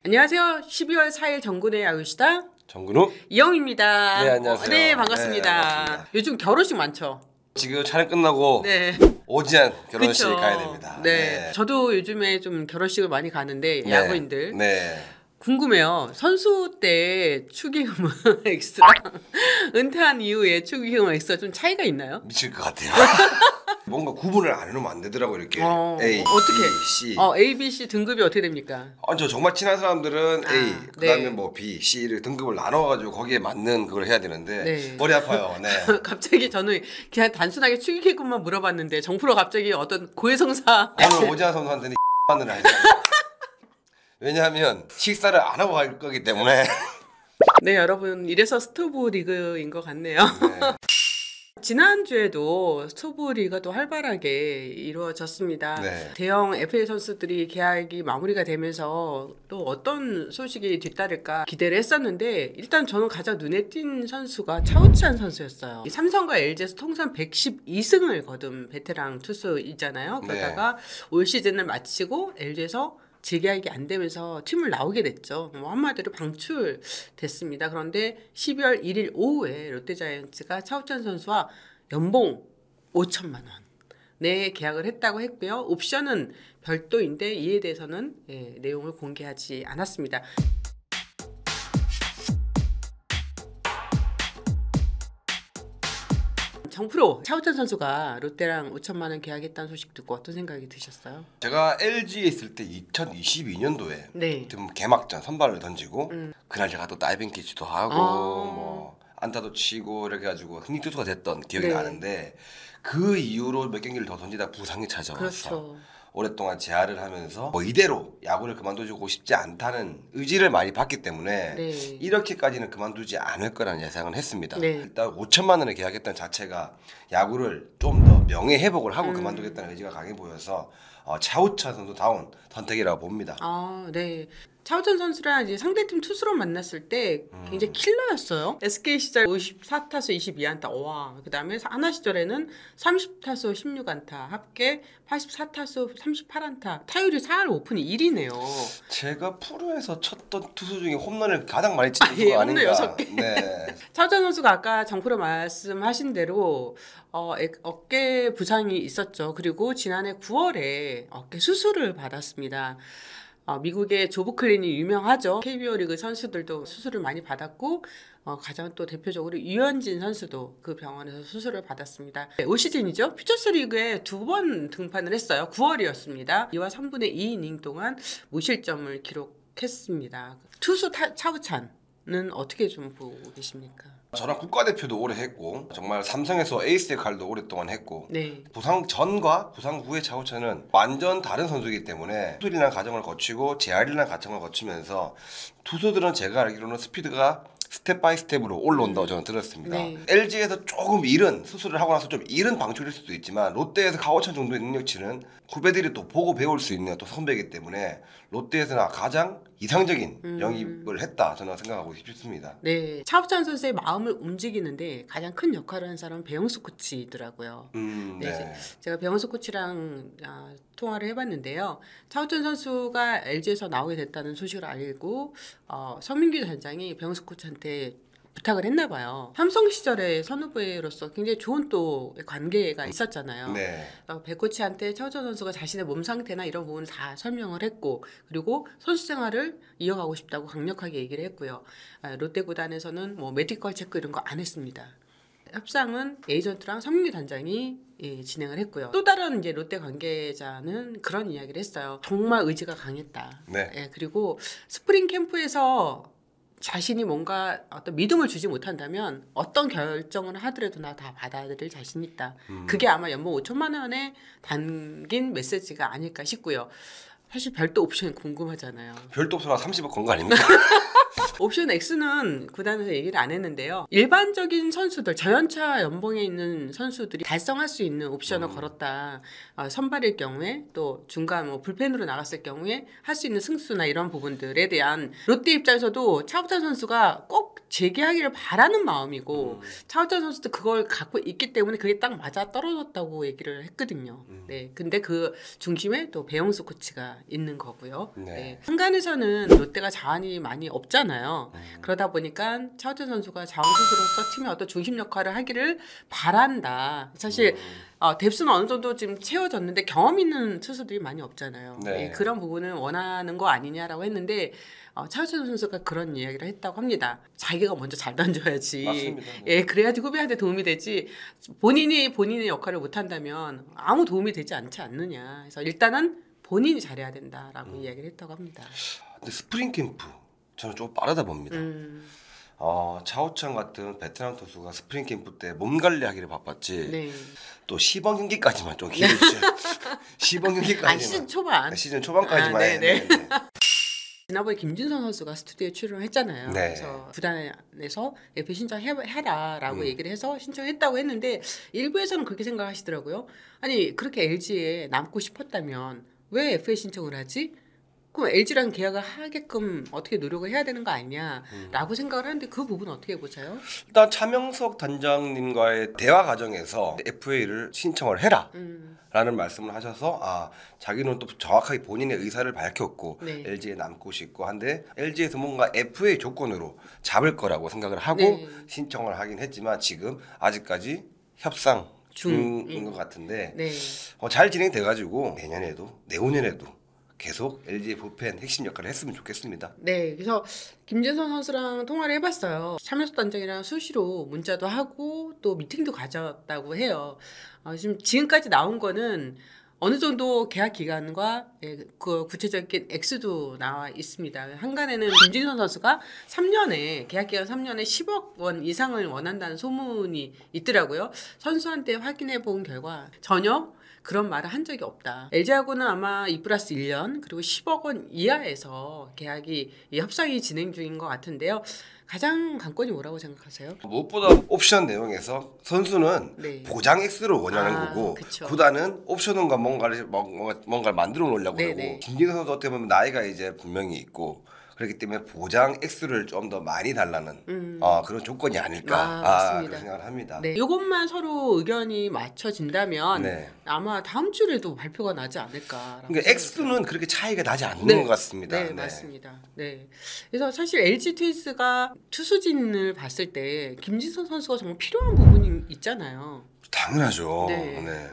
안녕하세요. 12월 4일 정군의 야구시다 정근우 이영입니다. 네, 안녕하세요. 네, 반갑습니다. 네, 반갑습니다. 요즘 결혼식 많죠? 지금 촬영 끝나고 네. 오지안 결혼식 그쵸. 가야 됩니다. 네. 저도 요즘에 좀 결혼식을 많이 가는데 네. 야구인들 네. 궁금해요. 선수 때 축의금은 X랑 은퇴한 이후에 축의금은 X가 좀 차이가 있나요? 미칠 것 같아요. 뭔가 구분을 안 해놓으면 안 되더라고 이렇게 A, 어떻게? B, C. A, B, C 등급이 어떻게 됩니까? 저 정말 친한 사람들은 A, 그다음에 네. 뭐 B, C를 등급을 나눠가지고 거기에 맞는 그걸 해야 되는데 네. 머리 아파요. 네. 갑자기 저는 그냥 단순하게 축의금만 물어봤는데 정프로 갑자기 어떤 고해성사 오늘 오지안 선수한테는 받는 날. 왜냐하면 식사를 안 하고 갈 거기 때문에. 네, 여러분 이래서 스토브 리그인 것 같네요. 네. 지난주에도 스토브 리그가 또 활발하게 이루어졌습니다. 네. 대형 FA 선수들이 계약이 마무리가 되면서 또 어떤 소식이 뒤따를까 기대를 했었는데 일단 저는 가장 눈에 띈 선수가 차우찬 선수였어요. 삼성과 LG에서 통산 112승을 거둔 베테랑 투수이잖아요. 그러다가 올 시즌을 마치고 LG에서 재계약이 안 되면서 팀을 나오게 됐죠. 뭐 한마디로 방출됐습니다. 그런데 12월 1일 오후에 롯데자이언츠가 차우찬 선수와 연봉 5천만 원 네, 계약을 했다고 했고요. 옵션은 별도인데 이에 대해서는 내용을 공개하지 않았습니다. 정프로 차우찬 선수가 롯데랑 5천만 원 계약했다는 소식 듣고 어떤 생각이 드셨어요? 제가 LG에 있을 때 2022년도에 네. 좀 개막전 선발을 던지고 그날 제가 또 다이빙 캐치도 하고 뭐 안타도 치고 이렇게 해가지고 흥행 투수가 됐던 기억이 네. 나는데 그 이후로 몇 경기를 더 던지다 부상이 찾아와서 그렇죠. 오랫동안 재활을 하면서 뭐 이대로 야구를 그만두고 싶지 않다는 의지를 많이 받기 때문에 네. 이렇게까지는 그만두지 않을 거라는 예상을 했습니다. 네. 일단 5천만 원에 계약했다는 자체가 야구를 좀 더 명예 회복을 하고 그만두겠다는 의지가 강해 보여서 차우찬 선수다운 선택이라고 봅니다. 아, 네. 차우찬 선수랑 이제 상대팀 투수로 만났을 때 굉장히 킬러였어요. SK 시절 54타수 22안타. 와. 그다음에 하나 시절에는 30타수 16안타. 합계 84타수 38안타. 타율이 4할 5푼이 1위네요. 제가 프로에서 쳤던 투수 중에 홈런을 가장 많이 친 투수가 예, 홈런 아닌가. 6개. 네. 차우찬 선수가 아까 정프로 말씀하신 대로 어깨 부상이 있었죠. 그리고 지난해 9월에 어깨 수술을 받았습니다. 미국의 조브 클린이 유명하죠. KBO 리그 선수들도 수술을 많이 받았고 가장 또 대표적으로 유현진 선수도 그 병원에서 수술을 받았습니다. 네, 올 시즌이죠. 퓨처스 리그에 2번 등판을 했어요. 9월이었습니다. 2와 3분의 2이닝 동안 무실점을 기록했습니다. 투수 차우찬은 어떻게 좀 보고 계십니까? 저랑 국가대표도 오래 했고 정말 삼성에서 에이스 역할도 오랫동안 했고 네. 부상 전과 부상 후의 차우찬은 완전 다른 선수이기 때문에 수술이라는 과정을 거치고 재활이라는 과정을 거치면서 투수들은 제가 알기로는 스피드가 스텝 바이 스텝으로 올라온다고 저는 들었습니다. 네. LG에서 조금 이른 수술을 하고 나서 좀 이른 방출일 수도 있지만 롯데에서 차우찬 정도의 능력치는 후배들이 또 보고 배울 수 있는 또 선배이기 때문에 롯데에서는 가장 이상적인 영입을 했다 저는 생각하고 싶습니다. 네, 차우찬 선수의 마음을 움직이는데 가장 큰 역할을 한 사람은 배영수 코치더라고요. 네. 제가 배영수 코치랑 통화를 해봤는데요. 차우찬 선수가 LG에서 나오게 됐다는 소식을 알고 서민규 단장이 배영수 코치한테 부탁을 했나 봐요. 삼성 시절에 선후배로서 굉장히 좋은 또 관계가 있었잖아요. 네. 배 코치한테 차우찬 선수가 자신의 몸 상태나 이런 부분을 다 설명을 했고 그리고 선수 생활을 이어가고 싶다고 강력하게 얘기를 했고요. 롯데 구단에서는 뭐 메디컬 체크 이런 거 안 했습니다. 협상은 에이전트랑 서민규 단장이 진행을 했고요. 또 다른 이제 롯데 관계자는 그런 이야기를 했어요. 정말 의지가 강했다. 네. 그리고 스프링 캠프에서 자신이 뭔가 어떤 믿음을 주지 못한다면 어떤 결정을 하더라도 나 다 받아들일 자신 있다. 그게 아마 연봉 5천만 원에 담긴 메시지가 아닐까 싶고요. 사실 별도 옵션이 궁금하잖아요. 별도 없어라 30억 건 거 아닙니까? 옵션 X는 구단에서 얘기를 안 했는데요. 일반적인 선수들, 저연차 연봉에 있는 선수들이 달성할 수 있는 옵션을 걸었다. 선발일 경우에 또 중간 뭐 불펜으로 나갔을 경우에 할 수 있는 승수나 이런 부분들에 대한 롯데 입장에서도 차우찬 선수가 꼭 재계하기를 바라는 마음이고 차우찬 선수도 그걸 갖고 있기 때문에 그게 딱 맞아 떨어졌다고 얘기를 했거든요. 네, 근데 그 중심에 또 배영수 코치가 있는 거고요. 네. 네. 한간에서는 롯데가 자원이 많이 없잖아요. 그러다 보니까 차우찬 선수가 자원 투수로서 팀의 어떤 중심 역할을 하기를 바란다. 사실 뎁스는 어느 정도 지금 채워졌는데 경험 있는 투수들이 많이 없잖아요. 네. 예, 그런 부분을 원하는 거 아니냐라고 했는데 차우찬 선수가 그런 이야기를 했다고 합니다. 자기가 먼저 잘 던져야지. 맞습니다. 예, 그래야지 후배한테 도움이 되지. 본인이 본인의 역할을 못 한다면 아무 도움이 되지 않지 않느냐. 그래서 일단은 본인이 잘해야 된다라고 이야기를 했다고 합니다. 근데 스프링 캠프 저는 좀 빠르다 봅니다. 차우찬 같은 베테랑 투수가 스프링 캠프 때 몸 관리하기를 바빴지. 네. 또 시범 경기까지만 좀 기대주세요. 시범 경기까지만. 시즌 초반. 시즌 초반까지만. 네네. 지난번에 김진선 선수가 스튜디오에 출연을 했잖아요. 네. 그래서 구단에서 FA 신청해라라고 얘기를 해서 신청했다고 했는데 일부에서는 그렇게 생각하시더라고요. 아니 그렇게 LG에 남고 싶었다면 왜 FA 신청을 하지? 그럼 LG랑 계약을 하게끔 어떻게 노력을 해야 되는 거 아니냐라고 생각을 하는데 그 부분 어떻게 보세요? 일단 차명석 단장님과의 대화 과정에서 FA를 신청을 해라. 라는 말씀을 하셔서 자기는 또 정확하게 본인의 의사를 밝혔고 네. LG에 남고 싶고 한데 LG에서 뭔가 FA 조건으로 잡을 거라고 생각을 하고 네. 신청을 하긴 했지만 지금 아직까지 협상 중인 것 같은데 네. 잘 진행돼가지고 내년에도 내후년에도 계속 LG의 부펜 핵심 역할을 했으면 좋겠습니다. 네, 그래서 김진선 선수랑 통화를 해봤어요. 차명수 단장이랑 수시로 문자도 하고 또 미팅도 가졌다고 해요. 지금까지 나온 거는 어느 정도 계약 기간과 그 구체적인 액수도 나와 있습니다. 한간에는 김진선 선수가 3년에 계약 기간 3년에 10억 원 이상을 원한다는 소문이 있더라고요. 선수한테 확인해 본 결과 전혀 그런 말을 한 적이 없다. LG하고는 아마 2+1년 그리고 10억 원 이하에서 계약이 협상이 진행 중인 것 같은데요. 가장 관건이 뭐라고 생각하세요? 무엇보다 옵션 내용에서 선수는 네. 보장 X를 원하는 거고 그쵸. 구단은 옵션과 뭔가를 만들어 놓으려고 네, 그러고 네. 김진선 선수 어떻게 보면 나이가 이제 분명히 있고 그렇기 때문에 보장 X를 좀 더 많이 달라는 그런 조건이 아닐까 맞습니다. 그런 생각을 합니다. 네, 이것만 서로 의견이 맞춰진다면 네. 아마 다음 주에도 발표가 나지 않을까. 그러니까 X는 그렇게 차이가 나지 않는 네. 것 같습니다. 네, 맞습니다. 네. 그래서 사실 LG 트윈스가 투수진을 봤을 때 김진선 선수가 정말 필요한 부분이 있잖아요. 당연하죠. 네. 네.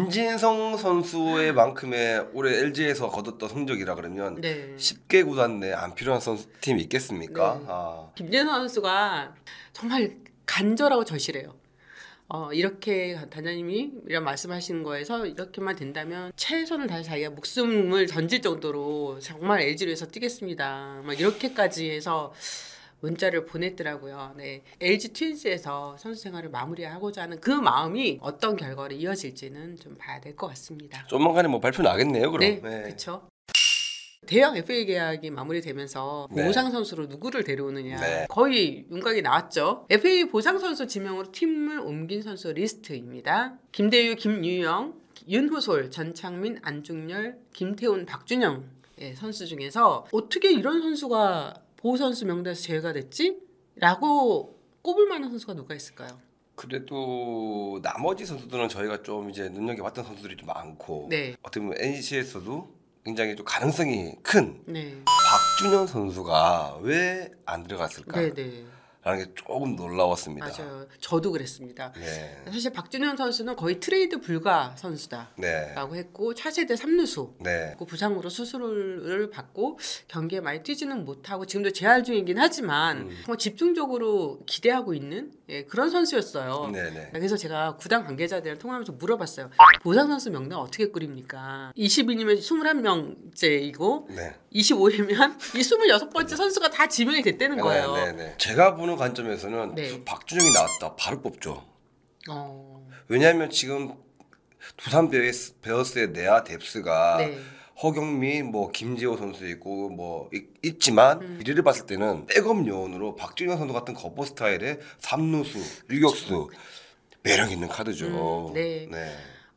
김진성 선수의 만큼의 올해 LG에서 거뒀던 성적이라 그러면 네. 10개 구단 내 안 필요한 팀이 있겠습니까? 네. 김진선 선수가 정말 간절하고 절실해요. 이렇게 단장님이 이런 말씀하시는 거에서 이렇게만 된다면 최선을 다해 자기가 목숨을 던질 정도로 정말 LG를 위해서 뛰겠습니다. 막 이렇게까지 해서 문자를 보냈더라고요. 네. LG 트윈스에서 선수 생활을 마무리하고자 하는 그 마음이 어떤 결과로 이어질지는 좀 봐야 될 것 같습니다. 조만간에 뭐 발표 나겠네요, 그럼. 네, 그렇죠. 대형 FA 계약이 마무리되면서 네. 보상 선수로 누구를 데려오느냐 네. 거의 윤곽이 나왔죠. FA 보상 선수 지명으로 팀을 옮긴 선수 리스트입니다. 김대유, 김유영, 윤호솔, 전창민, 안중열, 김태훈, 박준영 선수 중에서 어떻게 이런 선수가 보호 선수 명단에서 제외가 됐지? 라고 꼽을 만한 선수가 누가 있을까요? 그래도 나머지 선수들은 저희가 좀 이제 눈여겨 봤던 선수들이 좀 많고 네. 어떻게 보면 NC에서도 굉장히 좀 가능성이 큰 네. 박준현 선수가 왜 안 들어갔을까? 네, 네. 라는 게 조금 놀라웠습니다. 맞아요. 저도 그랬습니다. 네. 사실 박준현 선수는 거의 트레이드 불가 선수다. 네. 라고 했고 차세대 3루수 네. 그 부상으로 수술을 받고 경기에 많이 뛰지는 못하고 지금도 재활 중이긴 하지만 정말 집중적으로 기대하고 있는 그런 선수였어요. 네네. 그래서 제가 구단 관계자들이랑 통화하면서 물어봤어요. 보상 선수 명단 어떻게 꾸립니까? 20인이면 21명째이고 네. 25이면 이 26번째 선수가 다 지명이 됐다는 거예요. 네. 제가 보는 관점에서는 네. 박준영이 나왔다 바로 뽑죠. 어... 왜냐하면 지금 두산 베어스의 내야 뎁스가 네. 허경민, 뭐 김재호 선수 있고 뭐 있지만 미래를 봤을 때는 백업 요원으로 박준영 선수 같은 거포 스타일의 3루수, 유격수 매력 있는 카드죠. 네. 네.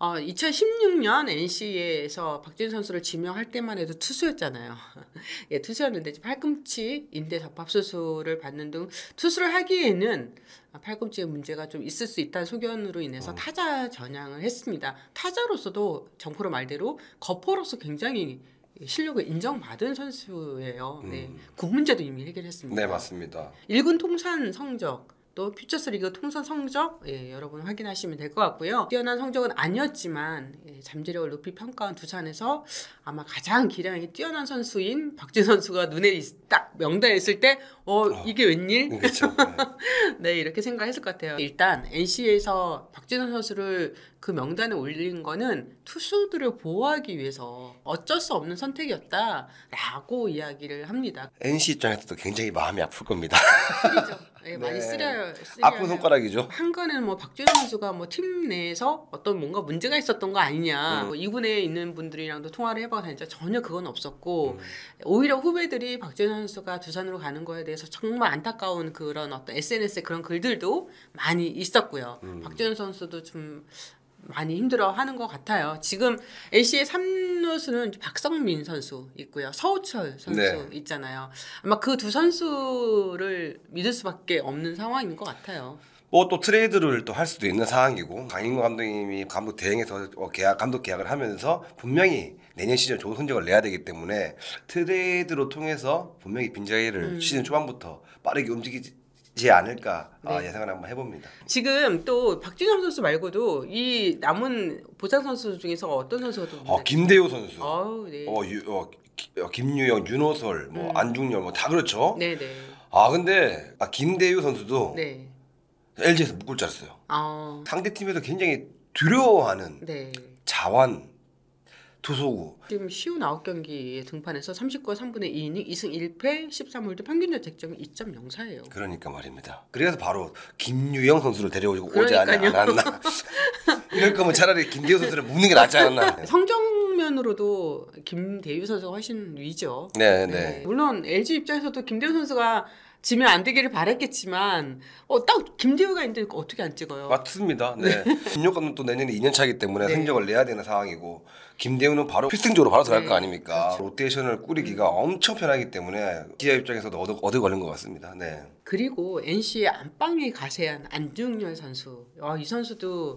2016년 NC에서 박준현 선수를 지명할 때만 해도 투수였잖아요. 예, 투수였는데 팔꿈치 인대 접합 수술을 받는 등 투수를 하기에는 팔꿈치에 문제가 좀 있을 수 있다는 소견으로 인해서 타자 전향을 했습니다. 타자로서도 정프로 말대로 거포로서 굉장히 실력을 인정받은 선수예요. 네. 군 문제도 이미 해결했습니다. 네, 맞습니다. 1군 통산 성적 또 퓨처스리그 통산 성적 여러분 확인하시면 될 것 같고요. 뛰어난 성적은 아니었지만 잠재력을 높이 평가한 두산에서 아마 가장 기량이 뛰어난 선수인 박준 선수가 눈에 딱 명단에 있을 때 이게 웬일? 그렇죠. 네, 이렇게 생각했을 것 같아요. 일단 NC에서 박준호 선수를 그 명단에 올린 거는 투수들을 보호하기 위해서 어쩔 수 없는 선택이었다라고 이야기를 합니다. NC 입장에서도 굉장히 마음이 아플 겁니다. 쓰리죠. 네, 많이 네. 쓰려요. 아픈 손가락이죠. 한 건은 뭐 박준호 선수가 뭐 팀 내에서 어떤 뭔가 문제가 있었던 거 아니냐. 뭐 2군에 있는 분들이랑도 통화를 해봐서 진짜 전혀 그건 없었고 오히려 후배들이 박준호 선수가 두산으로 가는 거에 대해서 정말 안타까운 그런 어떤 SNS에 그런 글들도 많이 있었고요. 박준호 선수도 좀 많이 힘들어하는 것 같아요. 지금 NC의 3루수는 박성민 선수 있고요. 서우철 선수 네. 있잖아요. 아마 그 두 선수를 믿을 수밖에 없는 상황인 것 같아요. 뭐 또 트레이드를 또 할 수도 있는 상황이고 강인구 감독님이 감독 대행해서 감독 계약을 하면서 분명히 내년 시즌 좋은 성적을 내야 되기 때문에 트레이드로 통해서 분명히 빈자리를 시즌 초반부터 빠르게 움직이지 않을까 네. 예상을 한번 해봅니다. 지금 또 박준영 선수 말고도 이 남은 보상 선수 중에서 어떤 선수가 또 김대우 선수, 네. 김유영, 윤호솔, 뭐 안중열 뭐 다 그렇죠. 네네. 근데 김대우 선수도 네. LG에서 묶을 줄 알았어요. 상대 팀에서 굉장히 두려워하는 네. 자완 투수고. 지금 쉬운 9경기에 등판해서 39와 3분의 2이닝 2승 1패 13홀드 평균 자책점이 2.04예요. 그러니까 말입니다. 그래서 바로 김유영 선수를 데려오지 않았나. 이럴 거면 차라리 김대우 선수를 묶는 게 낫지 않았나. 성적면으로도 김대유 선수가 훨씬 위죠. 네. 물론 LG 입장에서도 김대유 선수가 지면 안 되기를 바랬겠지만 딱 김대우가 있는데 어떻게 안 찍어요? 맞습니다. 네. 김용 감독도 내년에 2년 차이기 때문에 네. 성적을 내야 되는 상황이고 들어갈 바로 필승적으로 바로 들어갈 네. 거 아닙니까? 그렇죠. 로테이션을 꾸리기가 엄청 편하기 때문에 기아 입장에서도 얻어 걸린 것 같습니다. 네. 그리고 NC의 안방에 가세한 안중열 선수. 이 선수도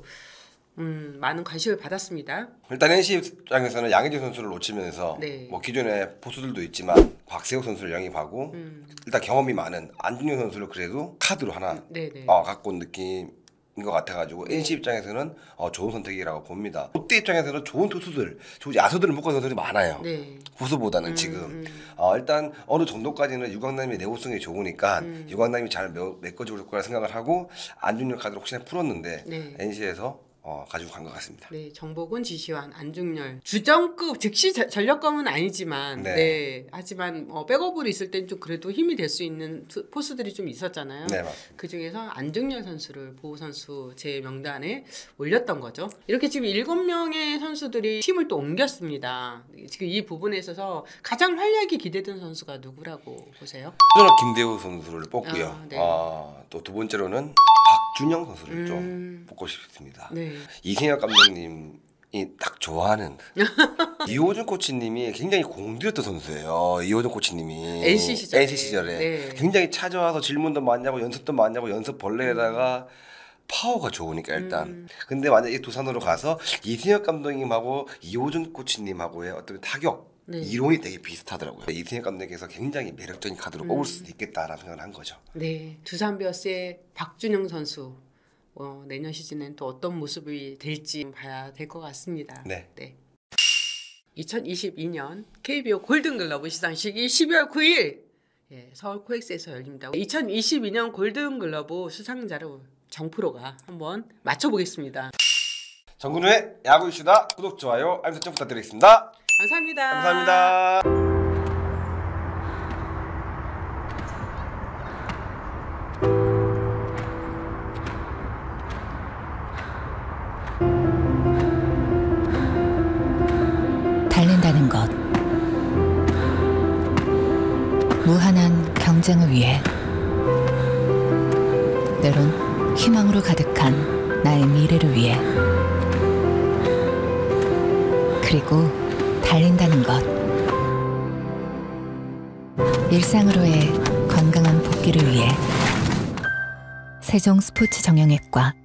많은 관심을 받았습니다. 일단 NC 입장에서는 양의지 선수를 놓치면서 네. 뭐 기존에 보수들도 있지만 박세욱 선수를 영입하고 일단 경험이 많은 안중영 선수를 그래도 카드로 하나 네네. 갖고 온 느낌인 것 같아가지고 NC 입장에서는 좋은 선택이라고 봅니다. 롯데 입장에서는 좋은 투수들, 좋은 야수들을 묶은 선수들이 많아요. 네. 보수보다는 지금 일단 어느 정도까지는 유강남이 내구성이 좋으니까 유강남이 잘 메꿔줄 거라 생각을 하고 안중열 카드를 혹시나 풀었는데 네. NC에서 가지고 간 것 같습니다. 네, 정복은 지시환, 안중열 주전급 즉시 전력감은 아니지만, 네. 하지만 백업으로 있을 땐 좀 그래도 힘이 될 수 있는 포수들이 좀 있었잖아요. 네, 맞습니다. 그 중에서 안중열 선수를 보호 선수 제 명단에 올렸던 거죠. 이렇게 지금 7명의 선수들이 팀을 또 옮겼습니다. 지금 이 부분에 있어서 가장 활약이 기대된 선수가 누구라고 보세요? 저는 김대우 선수를 뽑고요. 네. 또 두 번째로는 박준영 선수를 좀 뽑고 싶습니다. 네. 이승엽 감독님이 딱 좋아하는 이호준 코치님이 굉장히 공들였던 선수예요. 이호준 코치님이 NC 시절에. 네. 네. 굉장히 찾아와서 질문도 많이 하고 연습도 많이 하고 연습 벌레에다가 파워가 좋으니까 일단. 근데 만약에 두산으로 가서 이승엽 감독님하고 이호준 코치님하고의 어떤 타격 네. 이론이 되게 비슷하더라고요. 이승엽 감독님께서 굉장히 매력적인 카드로 뽑을 수도 있겠다라는 생각을 한 거죠. 네, 두산 베어스의 박준영 선수 내년 시즌엔 또 어떤 모습이 될지 봐야 될 것 같습니다. 네. 2022년 KBO 골든글러브 시상식이 12월 9일 서울 코엑스에서 열립니다. 2022년 골든글러브 수상자로 정프로가 한번 맞춰보겠습니다. 정근우의 야구 이슈다. 구독, 좋아요, 알림 설정 부탁드리겠습니다. 감사합니다. 감사합니다. 달린다는 것, 무한한 경쟁을 위해, 때론 희망으로 가득한 나의 미래를 위해, 그리고 달린다는 것, 일상으로의 건강한 복귀를 위해 세종 스포츠 정형외과